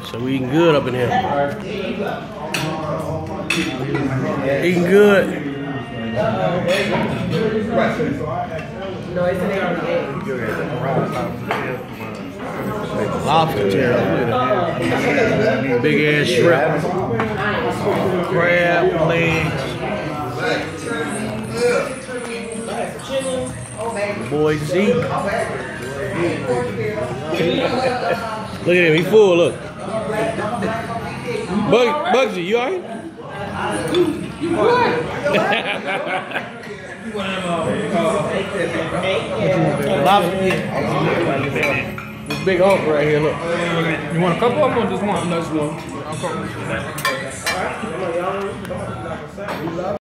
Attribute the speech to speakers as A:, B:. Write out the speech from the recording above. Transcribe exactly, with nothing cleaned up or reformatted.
A: So we eating good up in here. Eating good.
B: No, it's an
A: Lobster tail. Big ass shrimp. Crab legs. Boy Z. Look at him, he full, look. Bug, Bugsy, you alright? Lobster. This big hunk right here, look.
C: You want a couple of them or just one? No, just one.